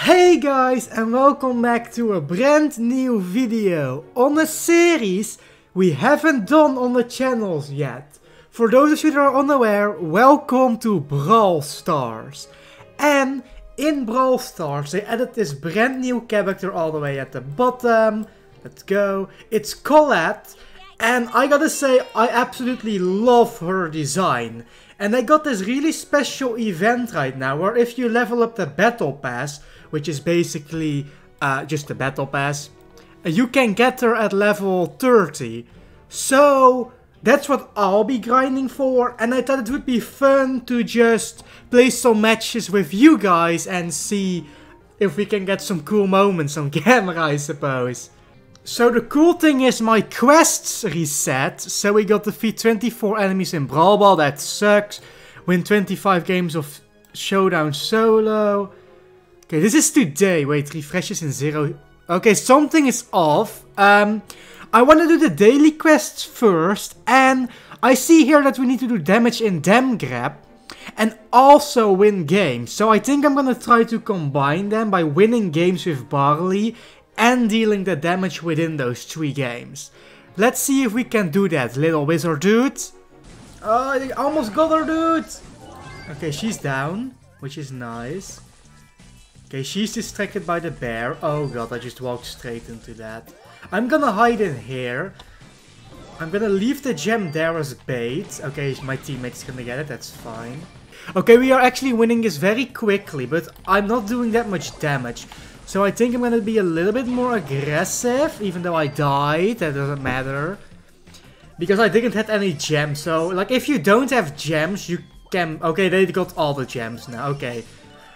Hey guys, and welcome back to a brand new video on a series we haven't done on the channels yet. For those of you that are unaware, welcome to Brawl Stars. And in Brawl Stars they added this brand new character all the way at the bottom. Let's go. It's Colette. And I gotta say, I absolutely love her design. And I got this really special event right now where if you level up the Battle Pass, which is basically just the Battle Pass, you can get her at level 30. So that's what I'll be grinding for, and I thought it would be fun to just play some matches with you guys and see if we can get some cool moments on camera, I suppose. So the cool thing is my quests reset, so we got defeat 24 enemies in Brawl Ball, that sucks. Win 25 games of Showdown Solo. Okay, this is today. Wait, refreshes in 0. Okay, something is off. I want to do the daily quests first, and I see here that we need to do damage in Dem Grab and also win games. So I think I'm gonna try to combine them by winning games with Barley and dealing the damage within those 3 games. Let's see if we can do that, little wizard dude. Oh, I almost got her, dude. Okay, she's down, which is nice. Okay, she's distracted by the bear. Oh god, I just walked straight into that. I'm gonna hide in here. I'm gonna leave the gem there as bait. Okay, my teammate's gonna get it, that's fine. Okay, we are actually winning this very quickly, but I'm not doing that much damage. So I think I'm gonna be a little bit more aggressive, even though I died, that doesn't matter. Because I didn't have any gems, so like if you don't have gems, you can... Okay, they got all the gems now, okay.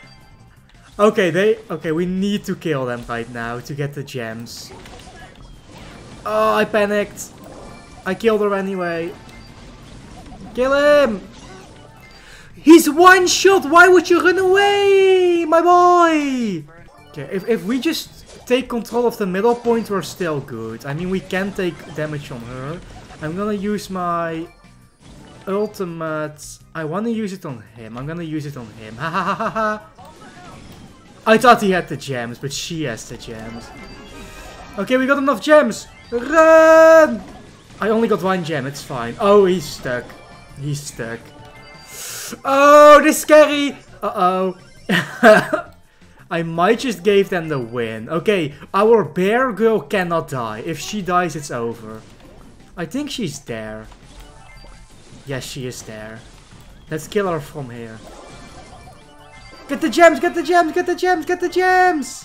Okay, we need to kill them right now to get the gems. Oh, I panicked. I killed her anyway. Kill him! He's one shot! Why would you run away, my boy? Okay, if we just take control of the middle point, we're still good. I mean, we can take damage on her. I'm gonna use my ultimate. I want to use it on him. I'm gonna use it on him. Ha ha ha ha ha. I thought he had the gems, but she has the gems. Okay, we got enough gems. Run! I only got 1 gem, it's fine. Oh, he's stuck. He's stuck. Oh, this is scary. Uh-oh. I might just gave them the win. Okay, our bear girl cannot die. If she dies, it's over. I think she's there. Yes, she is there. Let's kill her from here. Get the gems, get the gems, get the gems, get the gems!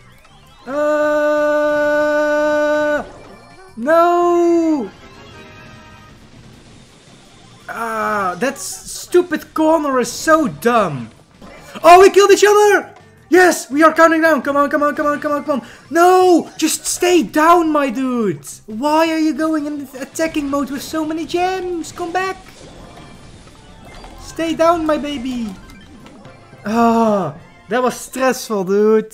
No! That stupid corner is so dumb. Oh, we killed each other! Yes, we are counting down. Come on, come on, come on, come on, come on. No! Just stay down, my dude. Why are you going in attacking mode with so many gems? Come back. Stay down, my baby. Ah, that was stressful, dude.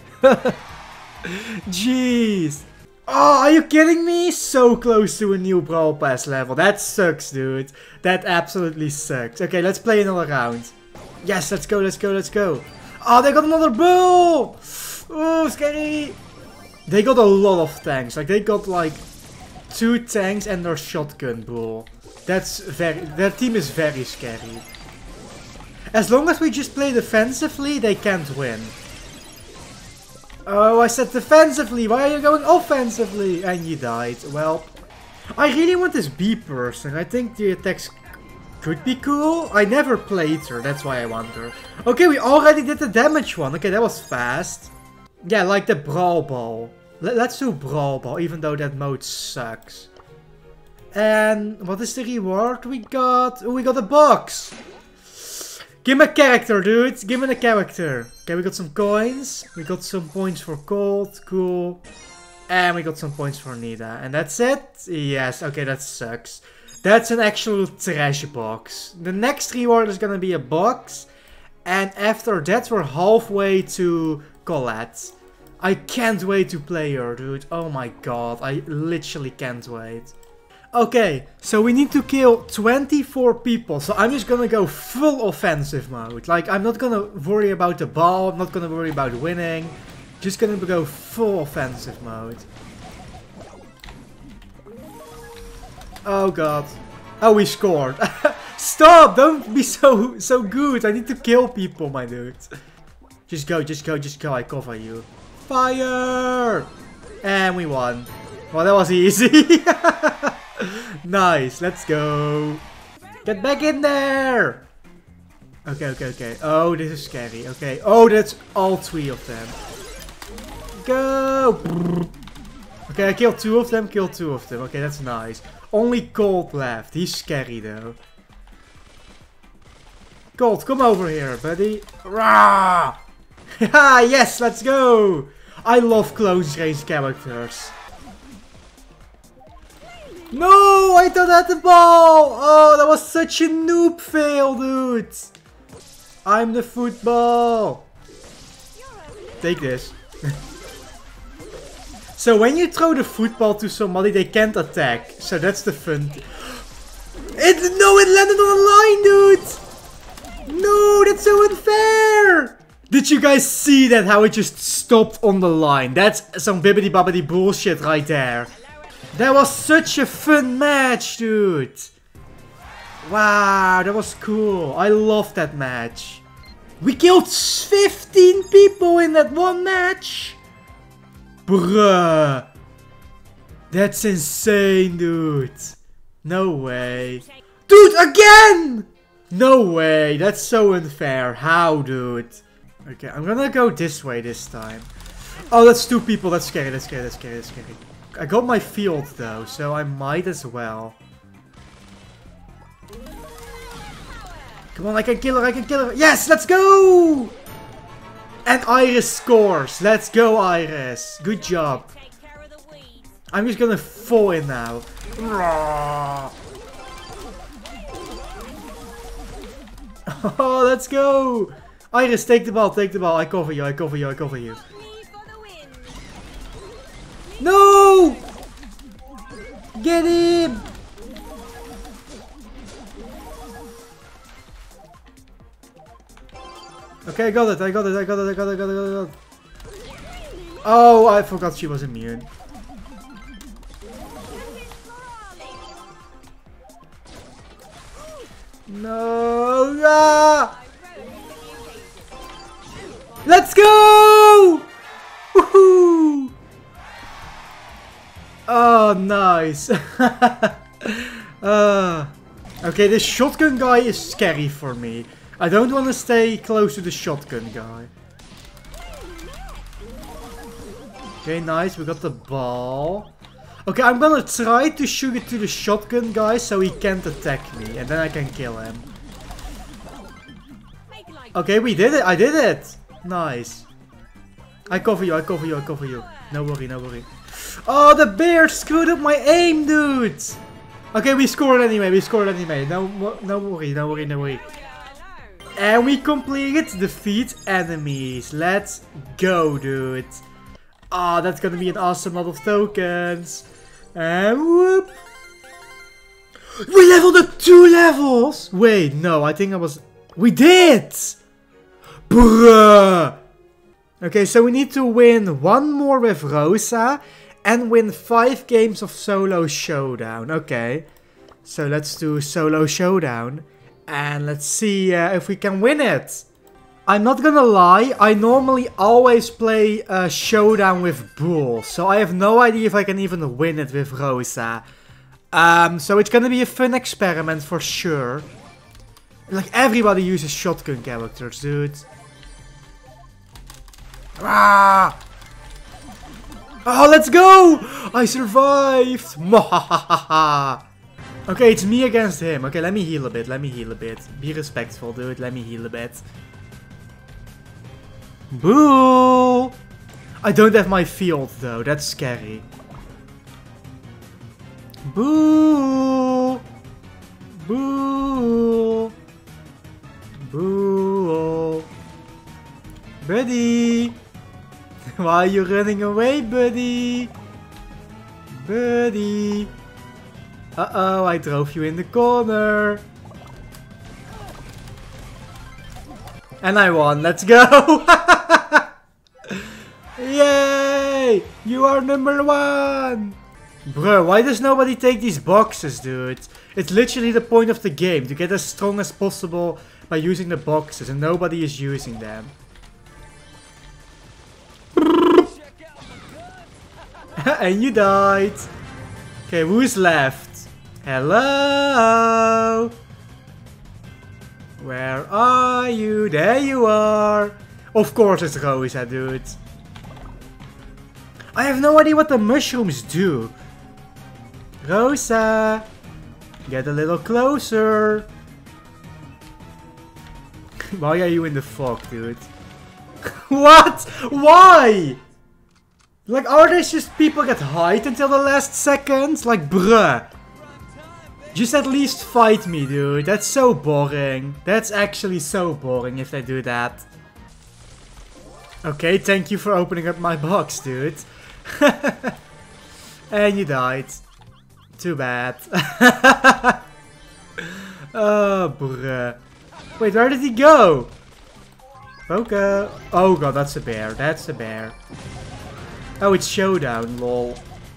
Jeez. Oh, are you kidding me? So close to a new Brawl Pass level. That sucks, dude. That absolutely sucks. Okay, let's play another round. Yes, let's go, let's go, let's go. Oh, they got another bull. Oh, scary. They got a lot of tanks. Like, they got like 2 tanks and their shotgun bull. That's very... Their team is very scary. As long as we just play defensively, they can't win. Oh, I said defensively. Why are you going offensively? And you died. Well, I really want this bee person. I think the attacks could be cool. I never played her. That's why I want her. Okay, we already did the damage one. Okay, that was fast. Yeah, like the Brawl Ball. Let's do Brawl Ball, even though that mode sucks. And what is the reward we got? Oh, we got a box. Give me a character, dude. Give me a character. Okay, we got some coins. We got some points for Colt. Cool. And we got some points for Nita. And that's it? Yes. Okay, that sucks. That's an actual trash box. The next reward is gonna be a box. And after that, we're halfway to Colette. I can't wait to play her, dude. Oh my god. I literally can't wait. Okay, so we need to kill 24 people. So I'm just gonna go full offensive mode. Like, I'm not gonna worry about the ball. I'm not gonna worry about winning. Just gonna go full offensive mode. Oh god. Oh, we scored. Stop! Don't be so good. I need to kill people, my dude. Just go, just go, just go. I cover you. Fire! And we won. Well, that was easy. Nice, let's go. Get back in there! Okay, okay, okay. Oh, this is scary. Okay. Oh, that's all 3 of them. Go! Okay, I killed 2 of them, killed 2 of them. Okay, that's nice. Only Colt left. He's scary, though. Colt, come over here, buddy. Rah! Yes, let's go! I love close range characters. No, I don't have the ball. Oh, that was such a noob fail, dude. I'm the football. Take this. So when you throw the football to somebody, they can't attack. So that's the fun. No, it landed on a line, dude. No, that's so unfair. Did you guys see that? How it just stopped on the line? That's some bibbidi bobbidi bullshit right there. That was such a fun match, dude. Wow, that was cool. I love that match. We killed 15 people in that one match. Bruh. That's insane, dude. No way. Dude, again! No way. That's so unfair. How, dude? Okay, I'm gonna go this way this time. Oh, that's 2 people. That's scary. That's scary. That's scary. That's scary. I got my field though, so I might as well. Come on, I can kill her, I can kill her. Yes, let's go! And Iris scores. Let's go, Iris. Good job. I'm just gonna fall in now. Oh, let's go! Iris, take the ball, take the ball. I cover you, I cover you, I cover you. No! Get him! Okay, I got it, I got it, I got it, I got it, I got it, I got it. Oh, I forgot she was immune. No! Ah! Let's go! Woohoo! Oh, nice. Okay, this shotgun guy is scary for me. I don't want to stay close to the shotgun guy. Okay, nice. We got the ball. Okay, I'm gonna try to shoot it to the shotgun guy so he can't attack me. And then I can kill him. Okay, we did it. I did it. Nice. I cover you. I cover you. I cover you. No worry. No worry. Oh, the bear screwed up my aim, dude. Okay, we scored anyway. We scored anyway. No worry. No worry. No worry. And we completed defeat enemies. Let's go, dude. Ah, that's gonna be an awesome lot of tokens. And whoop. We leveled up 2 levels. Wait, no, I think I was... We did! Bruh. Okay, so we need to win 1 more with Rosa. And win 5 games of Solo Showdown. Okay. So let's do Solo Showdown. And let's see if we can win it. I'm not gonna lie, I normally always play Showdown with Bull. So I have no idea if I can even win it with Rosa. So it's gonna be a fun experiment for sure. Like, everybody uses shotgun characters, dude. Ah! Oh, let's go! I survived! Okay, it's me against him. Okay, let me heal a bit. Let me heal a bit. Be respectful, dude. Let me heal a bit. Boo! I don't have my field, though. That's scary. Boo! Boo! Boo! Buddy! Why are you running away, buddy? Buddy! Uh-oh, I drove you in the corner. And I won, let's go! Yay! You are #1! Bro, why does nobody take these boxes, dude? It's literally the point of the game, to get as strong as possible by using the boxes, and nobody is using them. And you died. Okay, who's left? Hello? Where are you? There you are. Of course it's Rosa, dude. I have no idea what the mushrooms do. Rosa, get a little closer. Why are you in the fog, dude? What? Why? Like, are there just people that hide until the last seconds? Like, bruh. Just at least fight me, dude. That's so boring. That's actually so boring if they do that. Okay, thank you for opening up my box, dude. And you died. Too bad. Oh, bruh. Wait, where did he go? Okay. Oh god, that's a bear. That's a bear. Oh, it's showdown, lol.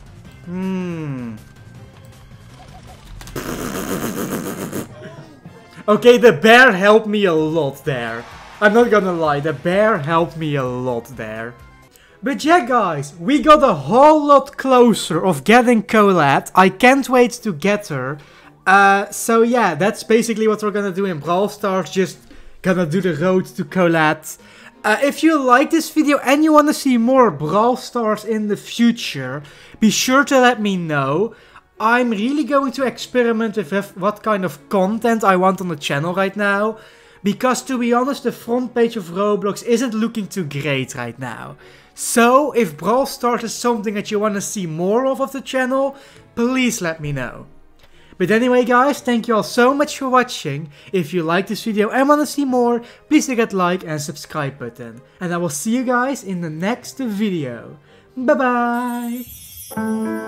Okay, the bear helped me a lot there. I'm not gonna lie, the bear helped me a lot there. But yeah, guys, we got a whole lot closer of getting Colette. I can't wait to get her. So yeah, that's basically what we're gonna do in Brawl Stars. Just gonna do the road to Colette. If you like this video and you want to see more Brawl Stars in the future, be sure to let me know. I'm really going to experiment with what kind of content I want on the channel right now. Because to be honest, the front page of Roblox isn't looking too great right now. So, if Brawl Stars is something that you want to see more of the channel, please let me know. But anyway guys, thank you all so much for watching. If you like this video and want to see more, please hit that like and subscribe button. And I will see you guys in the next video. Bye bye!